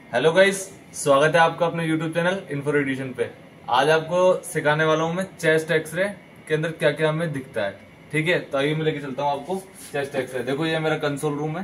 Hello guys, स्वागत है आपका अपने यूट्यूब चैनल इन्फो एडिशन पे। आज आपको सिखाने वाला हूँ मैं चेस्ट एक्सरे के अंदर क्या क्या हमें दिखता है। ठीक है, तो आइए मैं लेके चलता हूँ आपको चेस्ट एक्सरे। देखो ये मेरा कंसोल रूम है।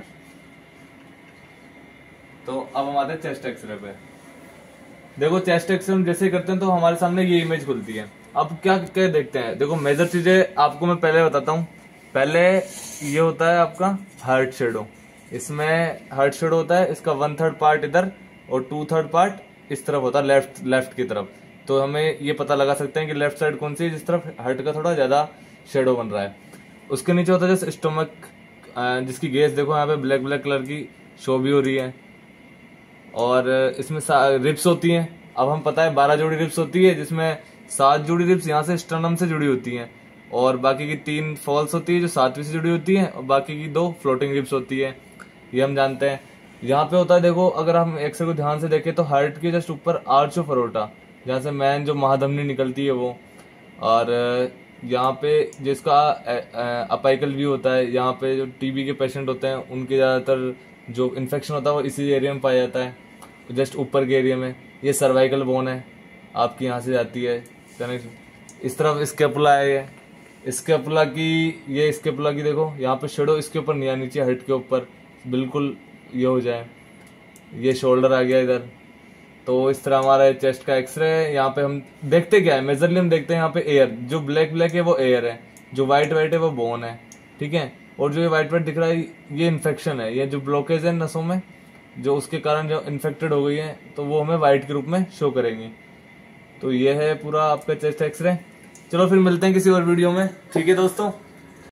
तो अब हम आते हैं चेस्ट एक्सरे पे। देखो चेस्ट एक्सरे हम जैसे ही करते हैं तो हमारे सामने ये इमेज खुलती है। अब क्या क्या देखते हैं, देखो मेजर चीजें आपको मैं पहले बताता हूँ। पहले ये होता है आपका हार्ट शेडो। इसमें हार्ट शेडो होता है, इसका 1/3 पार्ट इधर और 2/3 पार्ट इस तरफ होता है, लेफ्ट की तरफ। तो हमें ये पता लगा सकते हैं कि लेफ्ट साइड कौन सी है, जिस तरफ हार्ट का थोड़ा ज्यादा शेडो बन रहा है। उसके नीचे होता है जैसे स्टोमक, जिसकी गेज देखो यहाँ पे ब्लैक ब्लैक कलर की शो भी हो रही है। और इसमें रिप्स होती हैं। अब हम पता है 12 जोड़ी रिप्स होती है, जिसमें 7 जोड़ी रिप्स यहाँ से स्टर्नम से जुड़ी होती हैं और बाकी की 3 फॉल्स होती है जो 7वीं से जुड़ी होती हैं और बाकी की 2 फ्लोटिंग रिप्स होती है। ये हम जानते हैं। यहाँ पे होता है, देखो अगर हम एक्सरे को ध्यान से देखें तो हार्ट के जस्ट ऊपर आर्च ऑफ अरोटा, जहाँ से मैन जो महाधमनी निकलती है वो। और यहाँ पे जिसका अपाइकल व्यू होता है, यहाँ पे जो टीबी के पेशेंट होते हैं उनके ज्यादातर जो इन्फेक्शन होता है वो इसी एरिया में पाया जाता है, जस्ट ऊपर के एरिया में। ये सर्वाइकल बोन है आपकी, यहाँ से जाती है कनेक्ट। इस तरफ स्केपुला है, ये स्केपुला की देखो यहाँ पे शेडो इसके ऊपर नहीं, नीचे हेड के ऊपर बिल्कुल ये हो जाए। ये शोल्डर आ गया इधर। तो इस तरह हमारा चेस्ट का एक्सरे है। यहाँ पे हम देखते क्या है, मेजरली हम देखते हैं यहाँ पे एयर, जो ब्लैक ब्लैक है वो एयर है, जो व्हाइट व्हाइट है वो बोन है। ठीक है, और जो ये व्हाइट व्हाइट दिख रहा है ये इन्फेक्शन है, ये जो ब्लॉकेज है नसों में, जो उसके कारण जो इन्फेक्टेड हो गई है तो वो हमें व्हाइट के रूप में शो करेंगी। तो ये है पूरा आपका चेस्ट एक्सरे। चलो फिर मिलते हैं किसी और वीडियो में। ठीक है दोस्तों।